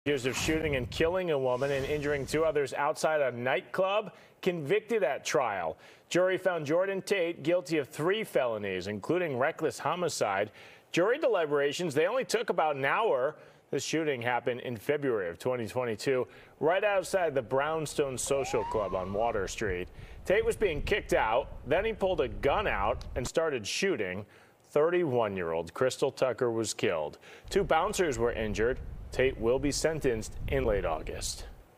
Accused of shooting and killing a woman and injuring two others outside a nightclub, convicted at trial. Jury found Jordan Tate guilty of 3 felonies, including reckless homicide. Jury deliberations, they only took about an hour. This shooting happened in February of 2022, right outside the Brownstone Social Club on Water Street. Tate was being kicked out. Then he pulled a gun out and started shooting. 31-year-old Krystal Tucker was killed. 2 bouncers were injured. Tate will be sentenced in late August.